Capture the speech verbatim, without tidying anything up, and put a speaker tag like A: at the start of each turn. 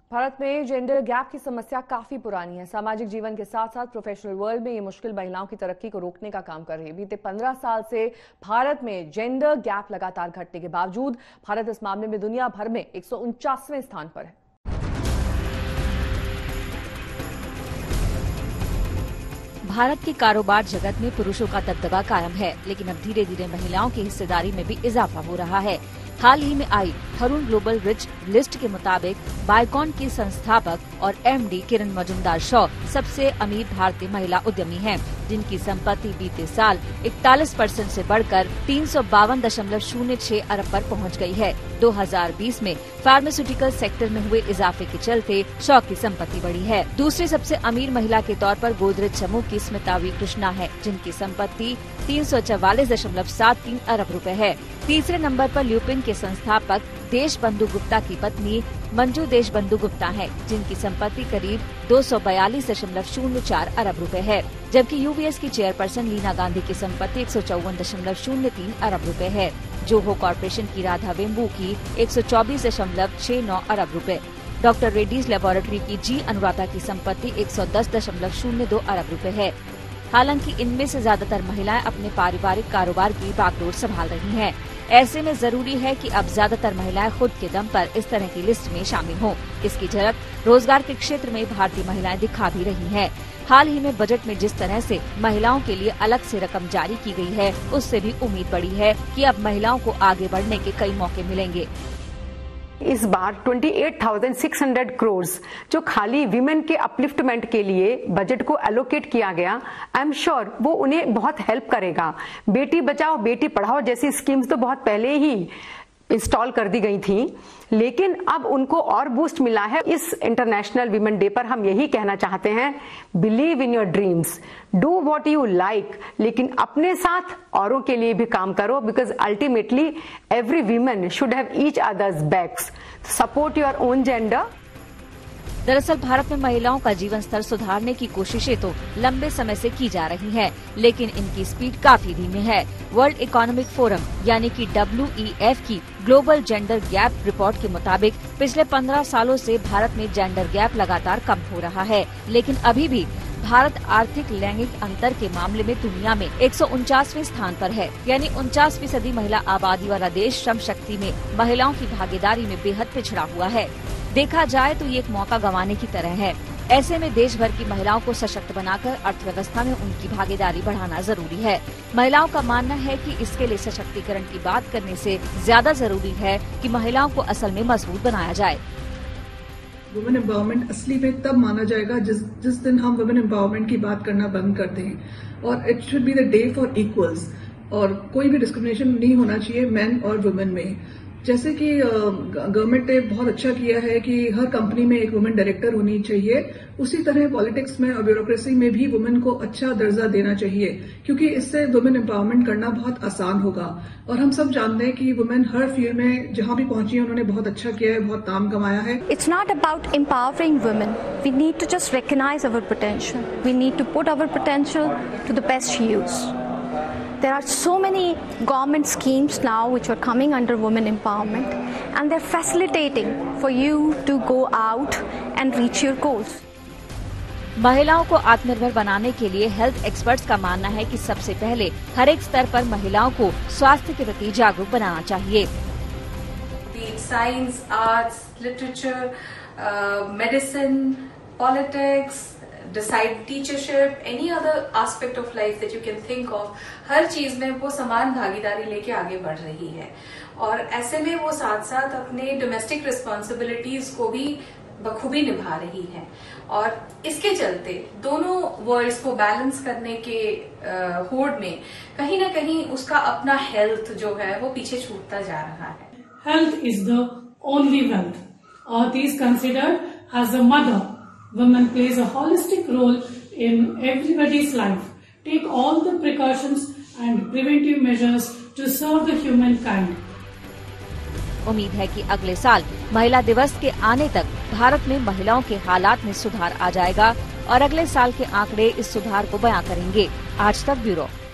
A: भारत में gender gap की समस्या काफी पुरानी है। सामाजिक जीवन के साथ साथ प्रोफेशनल वर्ल्ड में ये मुश्किल महिलाओं की तरक्की को रोकने का काम कर रही है। बीते पंद्रह साल से भारत में जेंडर गैप लगातार घटने के बावजूद भारत इस मामले में दुनिया भर में एक सौ उनचासवें स्थान पर है।
B: भारत के कारोबार जगत में पुरुषों का दबदबा कायम है, लेकिन अब धीरे धीरे महिलाओं की हिस्सेदारी में भी इजाफा हो रहा है। हाल ही में आई तरुण ग्लोबल रिच लिस्ट के मुताबिक बायकॉन की संस्थापक और एमडी किरण मजूमदार शॉ सबसे अमीर भारतीय महिला उद्यमी हैं, जिनकी संपत्ति बीते साल इकतालीस परसेंट से बढ़कर तीन सौ बावन दशमलव शून्य छह अरब पर पहुंच गई है। दो हज़ार बीस में फार्मास्यूटिकल सेक्टर में हुए इजाफे के चलते शॉ की संपत्ति बढ़ी है। दूसरी सबसे अमीर महिला के तौर पर गोदरेज समूह की स्मिता वी कृष्णा है, जिनकी संपत्ति तीन सौ चवालीस दशमलव सात तीन अरब रुपए है। तीसरे नंबर पर ल्यूपिन के संस्थापक देश बंधु गुप्ता की पत्नी मंजू देश बंधु गुप्ता है, जिनकी संपत्ति करीब दो सौ बयालीस दशमलव शून्य चार अरब रुपए है, जबकि यूबीएस की चेयरपर्सन लीना गांधी की संपत्ति एक सौ चौवन दशमलव शून्य तीन अरब रुपए है। जोहो कॉर्पोरेशन की राधा वेम्बू की एक सौ चौबीस दशमलव छह नौ अरब रुपए, डॉक्टर रेड्डीज लेबोरेटरी की जी अनुराधा की संपत्ति एक सौ दस दशमलव शून्य दो अरब रुपए है। हालांकि इनमें से ज्यादातर महिलाएं अपने पारिवारिक कारोबार की बागडोर संभाल रही हैं। ऐसे में जरूरी है कि अब ज्यादातर महिलाएं खुद के दम पर इस तरह की लिस्ट में शामिल हों। इसकी झलक रोजगार के क्षेत्र में भारतीय महिलाएं दिखा भी रही हैं। हाल ही में बजट में जिस तरह से महिलाओं के लिए अलग से रकम जारी की गई है, उससे भी उम्मीद बढ़ी है कि अब महिलाओं को आगे बढ़ने के कई मौके मिलेंगे।
C: इस बार अट्ठाईस हज़ार छह सौ करोड़ जो खाली विमेन के अपलिफ्टमेंट के लिए बजट को एलोकेट किया गया, आई एम श्योर वो उन्हें बहुत हेल्प करेगा। बेटी बचाओ बेटी पढ़ाओ जैसी स्कीम्स तो बहुत पहले ही इंस्टॉल कर दी गई थी, लेकिन अब उनको और बूस्ट मिला है। इस इंटरनेशनल वीमेन डे पर हम यही कहना चाहते हैं, believe in your dreams, do what you like, लेकिन अपने साथ औरों के लिए भी काम करो, because ultimately every women should have each others backs. Support your own gender.
B: दरअसल भारत में महिलाओं का जीवन स्तर सुधारने की कोशिशें तो लंबे समय से की जा रही हैं, लेकिन इनकी स्पीड काफी धीमी है। वर्ल्ड इकोनॉमिक फोरम यानी कि डब्ल्यू ई एफ की ग्लोबल जेंडर गैप रिपोर्ट के मुताबिक पिछले पंद्रह सालों से भारत में जेंडर गैप लगातार कम हो रहा है, लेकिन अभी भी भारत आर्थिक लैंगिक अंतर के मामले में दुनिया में एक सौ उनचासवें स्थान पर है। यानी उनचास फीसदी महिला आबादी वाला देश श्रम शक्ति में महिलाओं की भागीदारी में बेहद पिछड़ा हुआ है। देखा जाए तो ये एक मौका गंवाने की तरह है। ऐसे में देश भर की महिलाओं को सशक्त बनाकर अर्थव्यवस्था में उनकी भागीदारी बढ़ाना जरूरी है। महिलाओं का मानना है कि इसके लिए सशक्तिकरण की बात करने से ज्यादा जरूरी है कि महिलाओं को असल में मजबूत बनाया जाए।
D: वुमेन एम्पावरमेंट असली में तब माना जाएगा जिस जिस दिन हम वुमेन एम्पावरमेंट की बात करना बंद कर दें, और it should be the day for equals, और कोई भी डिस्क्रिमिनेशन नहीं होना चाहिए मेन और वुमेन में। जैसे कि गवर्नमेंट ने बहुत अच्छा किया है कि हर कंपनी में एक वुमेन डायरेक्टर होनी चाहिए, उसी तरह पॉलिटिक्स में और ब्यूरोक्रेसी में भी वुमेन को अच्छा दर्जा देना चाहिए, क्योंकि इससे वुमेन एम्पावरमेंट करना बहुत आसान होगा। और हम सब जानते हैं कि वुमेन हर फील्ड में जहां भी पहुंची है उन्होंने बहुत अच्छा किया है, बहुत नाम कमाया है।
E: It's not about empowering women, we need to just recognise our potential, we need to put our potential to the best use. There are so many government schemes now which are coming under women empowerment, and they're facilitating for you to go out and reach your goals.
B: महिलाओं को आत्मनिर्भर बनाने के लिए health experts का मानना है कि सबसे पहले हर एक स्तर पर महिलाओं को स्वास्थ्य के प्रति जागरूक बनाना चाहिए।
F: Science, arts, literature, medicine, politics, decide teachership, any other aspect of life that you can think of, हर चीज में वो समान भागीदारी लेके आगे बढ़ रही है। और ऐसे में वो साथ साथ अपने डोमेस्टिक रिस्पॉन्सिबिलिटीज को भी बखूबी निभा रही है, और इसके चलते दोनों वर्ल्ड्स को बैलेंस करने के होड़ में कहीं ना कहीं उसका अपना हेल्थ जो है वो पीछे छूटता जा रहा है।
G: Health is the only wealth. Earth is considered as a mother. Women plays a holistic role in everybody's life. Take all the precautions and preventive measures to serve the humankind.
B: उम्मीद है कि अगले साल महिला दिवस के आने तक भारत में महिलाओं के हालात में सुधार आ जाएगा, और अगले साल के आंकड़े इस सुधार को बयां करेंगे। आज तक ब्यूरो।